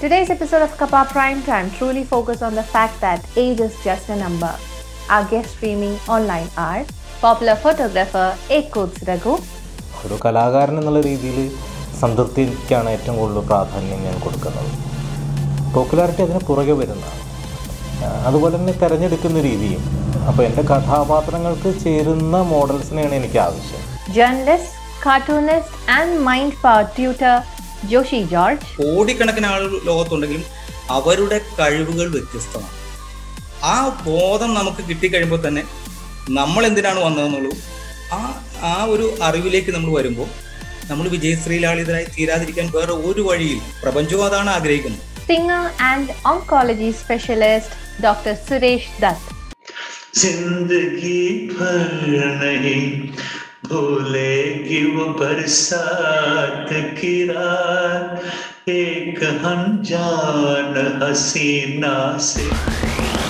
Today's episode of Kappa Prime Time truly focuses on the fact that age is just a number. Our guests streaming online are popular photographer Ekoots Raghu. ഒരു കലാകാരൻ എന്നുള്ള രീതിയിൽ സംതൃപ്തിക്കാണ് ഏറ്റവും കൂടുതൽ പ്രാധാന്യം ഞാൻ കൊടുക്കുന്നത്. പോപ്പുലാരിറ്റി അതിന് പുറകെ വരുന്നതാണ്. അതുപോലെ തന്നെ തിരഞ്ഞെടുക്കുന്ന രീതിയും. അപ്പോൾ എൻ്റെ കഥാപാത്രങ്ങൾക്ക് ചേരുന്ന മോഡൽസിനെയാണ് എനിക്ക് ആവശ്യം. Journalist, cartoonist and mind power tutor Joshi George. കോടിക്കണക്കിന് ആൾ ലോകത്തുണ്ടെങ്കിലും അവരുടെ കഴിവുകൾ വ്യത്യസ്തമാണ്. ആ ബോധം നമുക്ക് കിട്ടിക്കഴിയുമ്പോൾ തന്നെ നമ്മൾ എന്തിനാണ് വന്നതെന്നുള്ളൂ ആ ഒരു അറിവിലേക്ക് നമ്മൾ വരുമ്പോൾ നമ്മൾ വിജയശ്രീലാളിതരായി തീരാതിരിക്കാൻ വേറെ ഒരു വഴിയില്ല. പ്രപഞ്ചവും അതാണ് ആഗ്രഹിക്കുന്നത്. Singer and oncology specialist doctor Suresh Dutt. जिंदगी भर नहीं भूलेगी वो बरसात की रात एक अनजान हसीना से.